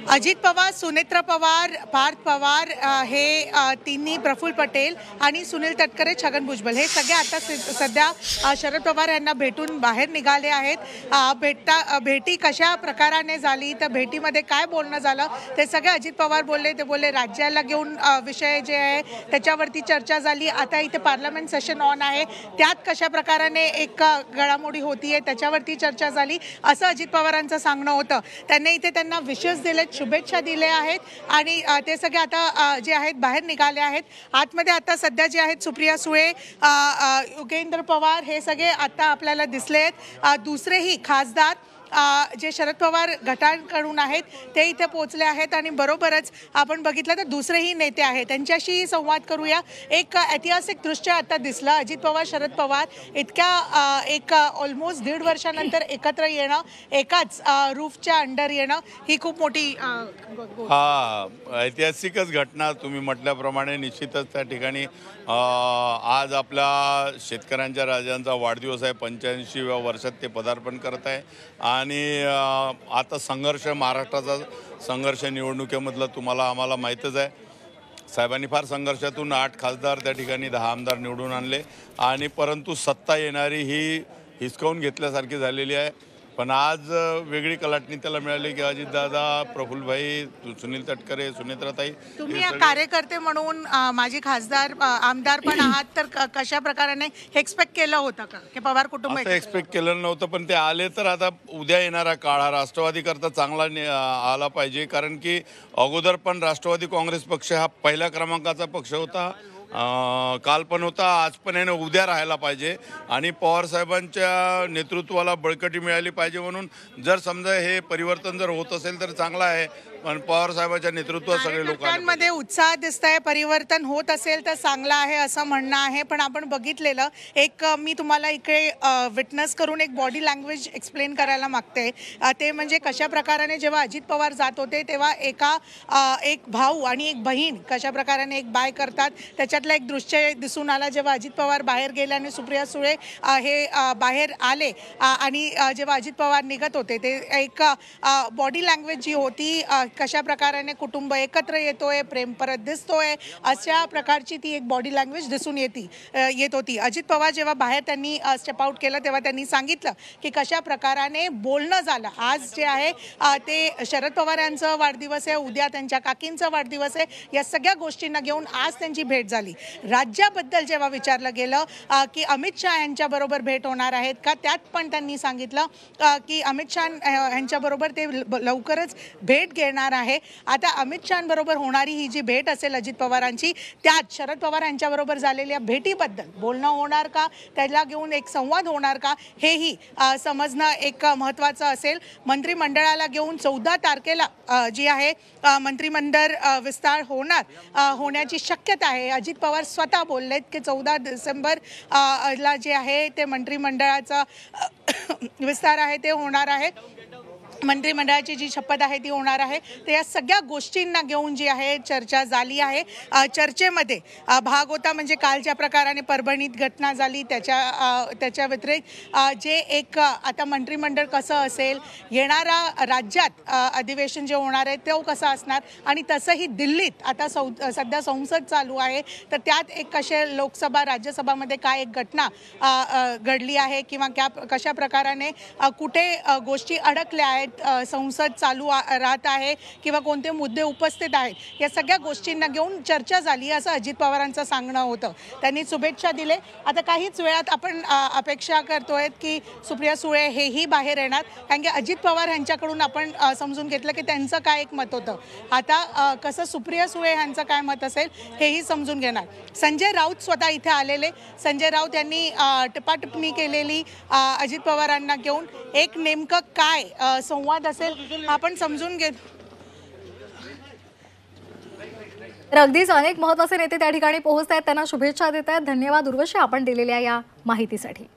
अजित पवार, सुनेत्रा पवार, पार्थ पवार हे तिन्ही, प्रफुल्ल पटेल आणि सुनील तटकरे, छगन भुजबळ हे सगळे आता सध्या शरद पवार यांना भेटून बाहेर निघाले आहेत। भेटी कशा प्रकाराने झाली, तर भेटीमध्ये काय बोलणं झालं ते सगळे अजित पवार बोलले। ते बोलले राज्याला घेऊन विषय जे आहे त्याच्यावरती चर्चा झाली। आता इथे पार्लमेंट सेशन ऑन आहे, त्यात कशा प्रकाराने एक घडामोडी होतीये त्याच्यावरती चर्चा झाली असं अजित पवारांचं सांगणं होतं। त्यांनी इथे त्यांना विशेष दिले, शुभेच्छा दिल्या आहेत आणि ते सगळे आता जे आहेत बाहेर निघाले आहेत। आतमध्ये आता सध्या जे आहेत सुप्रिया सुळे, योगेंद्र पवार हे सगळे आता आपल्याला दिसले आहेत। दुसरेही खासदार जे शरद पवार गटाकडून आहेत ते इथे पोहोचले आहेत आणि बरोबरच आपण बघितलं तर दुसरेही नेते आहेत, त्यांच्याशी संवाद करूया। एक ऐतिहासिक दृश्य आता दिसलं, अजित पवार, शरद पवार इतक्या एक ऑलमोस्ट 1.5 वर्षानंतर एकत्र येणं, एकाच रूफच्या अंडर येणं ही खूप मोठी ऐतिहासिकच घटना तुम्ही म्हटल्याप्रमाणे निश्चितच त्या ठिकाणी आज आपल्या शेतकऱ्यांच्या राजांचा वाढदिवस आहे। 85व्या वर्षात ते पदार्पण करत आहे आणि आता संघर्ष, महाराष्ट्राचा संघर्ष निवडणुकीमधला तुम्हाला आम्हाला माहीतच आहे। साहेबांनी फार संघर्षातून 8 खासदार त्या ठिकाणी 10 आमदार निवडून आणले आणि परंतु सत्ता येणारी ही हिसकावून घेतल्यासारखी झालेली आहे। पण आज वेगळी कलाटणी त्याला मिळाली की अजितदादा, प्रफुल्लभाई, सुनील तटकरे, सुनेत्राताई, तुम्ही कार्यकर्ते म्हणून माजी खासदार, आमदार पण आहात, तर कशा प्रकाराने एक्सपेक्ट केलं होतं का की पवार कुटुंब एक्सपेक्ट केलं नव्हतं, पण ते आले तर आता उद्या येणारा काळ हा राष्ट्रवादीकरता चांगला आला पाहिजे। कारण की अगोदर पण राष्ट्रवादी काँग्रेस पक्ष हा पहिल्या क्रमांकाचा पक्ष होता, काल पण होता, आज पण आहे, उद्या राहायला पाहिजे आणि पवार साहेबांच्या नेतृत्वाला बळकटी मिळाली पाहिजे। म्हणून जर समजा हे परिवर्तन जर होत असेल तर चांगलं आहे, पण पवार साहेबांच्या नेतृत्वात सगळे लोकांमध्ये उत्साह दिसतंय, परिवर्तन होत असेल तर चांगलं आहे असं म्हणणं आहे। पण आपण बघितलेलं एक, मी तुम्हाला इकडे विटनेस करून एक बॉडी लँग्वेज एक्सप्लेन करायला मागते, ते म्हणजे कशा प्रकाराने जेव्हा अजित पवार जात होते तेव्हा एक भाऊ आणि एक बहीण कशा प्रकाराने एक बाय करतात त्याच्यातलं एक दृश्य दिसून आला। जेव्हा अजित पवार बाहेर गेले आणि सुप्रिया सुळे हे बाहेर आले आणि जेव्हा अजित पवार निघत होते ते एक बॉडी लँग्वेज जी होती, कशा प्रकाराने कुटुंब एकत्र येतोय, प्रेम परत दिसतोय, अशा प्रकारची ती एक बॉडी लँग्वेज दिसून येत होती। अजित पवार जेव्हा बाहेर त्यांनी स्टेप आउट केलं तेव्हा त्यांनी सांगितलं की कशा प्रकाराने बोलणं झालं। आज जे आहे ते शरद पवार यांचा वाढदिवस आहे, उद्या त्यांच्या काकींचा वाढदिवस आहे, या सगळ्या गोष्टींना घेऊन आज त्यांची भेट झाली। राज्याबद्दल जेव्हा विचारलं गेलं की अमित शहा यांच्या बरोबर भेट होणार आहेत का, त्यात पण त्यांनी सांगितलं की अमित शहा यांच्या बरोबर ते लवकरच भेट घेणार आहे। आता अमित शहांबरोबर होणारी ही जी भेट असेल अजित पवारांची, त्यात शरद पवार यांच्याबरोबर झालेल्या भेटीबद्दल बोलणं होणार का, त्याला घेऊन एक संवाद होणार का, हेही समजणं एक महत्त्वाचं असेल। मंत्रिमंडळाला घेऊन 14 तारखेला जी आहे मंत्रिमंडळ विस्तार होण्याची शक्यता आहे। अजित पवार स्वतः बोललेत की 14 डिसेंबर ला जे आहे ते मंत्रिमंडळाचा विस्तार आहे ते होणार आहे, मंत्रिमंडळाची जी शपथ आहे ती होणार आहे। तर या सगळ्या गोष्टींना घेऊन जी आहे चर्चा झाली आहे। चर्चेमध्ये भाग होता म्हणजे काल ज्या प्रकाराने परभणीत घटना झाली त्याच्या व्यतिरिक्त जे एक आता मंत्रिमंडळ कसं असेल, येणारा राज्यात अधिवेशन जे होणार आहे ते कसं असणार, आणि तसंही दिल्लीत आता सध्या संसद चालू आहे, तर त्यात एक कसे लोकसभा राज्यसभामध्ये काय एक घटना घडली आहे किंवा कशा प्रकाराने कुठे गोष्टी अडकल्या आहेत, संसद चालू राहत आहे किंवा कोणते मुद्दे उपस्थित आहेत, या सगळ्या गोष्टींना घेऊन चर्चा झाली असं अजित पवारांचं सांगणं होतं। त्यांनी शुभेच्छा दिले। आता काहीच वेळात आपण अपेक्षा करतोय की सुप्रिया सुळे हेही बाहेर येणार, कारण की अजित पवार यांच्याकडून आपण समजून घेतलं की त्यांचं काय एक मत होतं, आता कसं सुप्रिया सुळे यांचं काय मत असेल हेही समजून घेणार। संजय राऊत स्वतः इथे आलेले, संजय राऊत यांनी टिप्पणी केलेली अजित पवारांना घेऊन, एक नेमकं काय संवाद असेल आपण समजून घेऊ। तर अगदीच अनेक महत्त्वाचे नेते त्या ठिकाणी पोहोचत आहेत, त्यांना शुभेच्छा देत आहेत। धन्यवाद उर्वशी आपण दिलेल्या या माहितीसाठी।